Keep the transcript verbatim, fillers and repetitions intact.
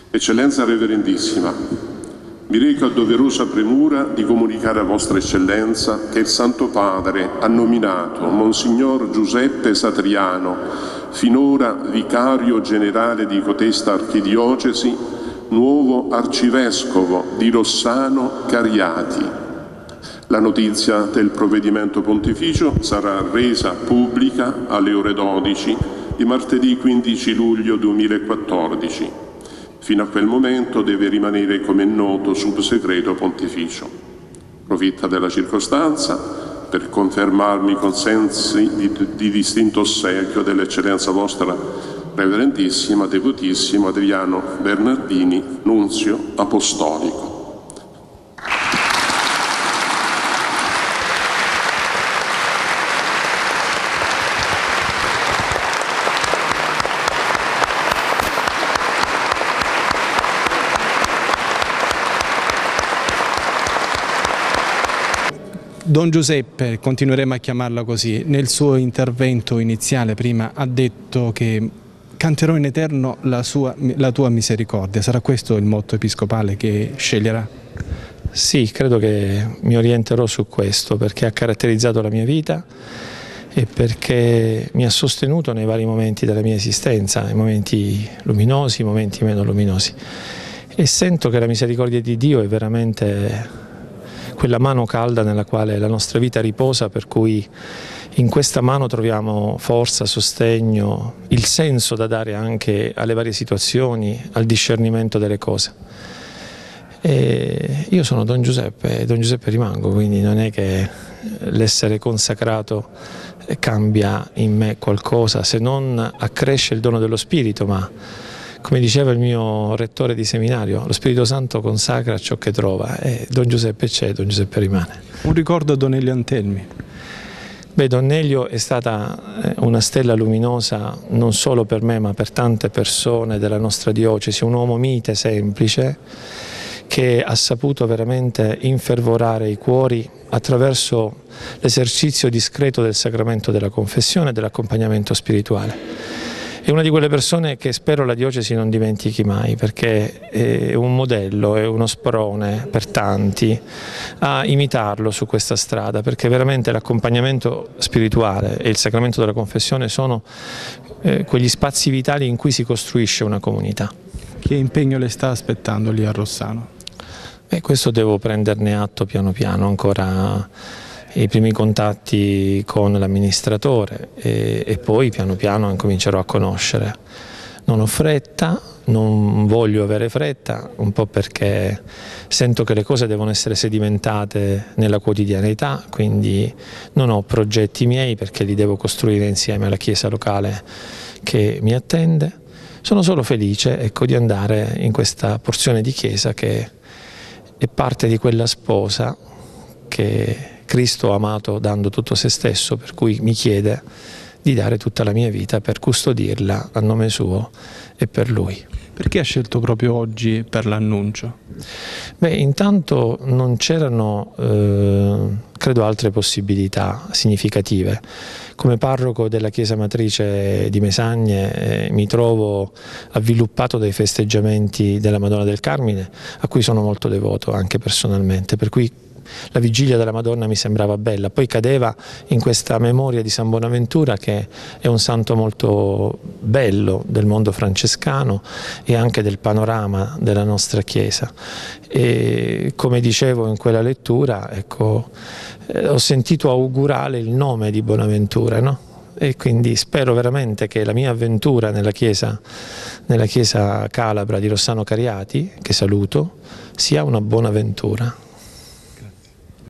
Eccellenza Reverendissima, mi reco a doverosa premura di comunicare a Vostra Eccellenza che il Santo Padre ha nominato Monsignor Giuseppe Satriano, finora Vicario Generale di cotesta Archidiocesi, nuovo Arcivescovo di Rossano Cariati. La notizia del provvedimento pontificio sarà resa pubblica alle ore dodici di martedì quindici luglio duemilaquattordici. Fino a quel momento deve rimanere, come noto, sub segreto pontificio. Approfitto della circostanza per confermarmi con sensi di, di distinto ossequio dell'Eccellenza Vostra Reverendissima, Devotissimo Adriano Bernardini, Nunzio Apostolico. Don Giuseppe, continueremo a chiamarla così, nel suo intervento iniziale prima ha detto che canterò in eterno la, sua, la tua misericordia. Sarà questo il motto episcopale che sceglierà? Sì, credo che mi orienterò su questo perché ha caratterizzato la mia vita e perché mi ha sostenuto nei vari momenti della mia esistenza, i momenti luminosi, i momenti meno luminosi. E sento che la misericordia di Dio è veramente quella mano calda nella quale la nostra vita riposa, per cui in questa mano troviamo forza, sostegno, il senso da dare anche alle varie situazioni, al discernimento delle cose. E io sono Don Giuseppe e Don Giuseppe rimango, quindi non è che l'essere consacrato cambia in me qualcosa, se non accresce il dono dello Spirito, ma come diceva il mio rettore di seminario, lo Spirito Santo consacra ciò che trova e Don Giuseppe c'è, Don Giuseppe rimane. Un ricordo a Don Elio Antelmi. Beh, Don Elio è stata una stella luminosa non solo per me ma per tante persone della nostra diocesi, un uomo mite, semplice, che ha saputo veramente infervorare i cuori attraverso l'esercizio discreto del sacramento della confessione e dell'accompagnamento spirituale. È una di quelle persone che spero la diocesi non dimentichi mai, perché è un modello, è uno sprone per tanti a imitarlo su questa strada, perché veramente l'accompagnamento spirituale e il sacramento della confessione sono eh, quegli spazi vitali in cui si costruisce una comunità. Che impegno le sta aspettando lì a Rossano? E questo devo prenderne atto piano piano, ancora i primi contatti con l'amministratore e, e poi piano piano incomincerò a conoscere. Non ho fretta, non voglio avere fretta, un po' perché sento che le cose devono essere sedimentate nella quotidianità, quindi non ho progetti miei perché li devo costruire insieme alla chiesa locale che mi attende. Sono solo felice, ecco, di andare in questa porzione di chiesa che è parte di quella sposa che Cristo ha amato dando tutto se stesso, per cui mi chiede di dare tutta la mia vita per custodirla a nome suo e per Lui. Perché ha scelto proprio oggi per l'annuncio? Beh, intanto non c'erano, eh, credo, altre possibilità significative. Come parroco della Chiesa Matrice di Mesagne eh, mi trovo avviluppato dai festeggiamenti della Madonna del Carmine, a cui sono molto devoto anche personalmente, per cui la vigilia della Madonna mi sembrava bella, poi cadeva in questa memoria di San Bonaventura, che è un santo molto bello del mondo francescano e anche del panorama della nostra Chiesa. E come dicevo in quella lettura, ecco, eh, ho sentito augurare il nome di Bonaventura, no? E quindi spero veramente che la mia avventura nella chiesa, nella chiesa calabra di Rossano Cariati, che saluto, sia una buona avventura.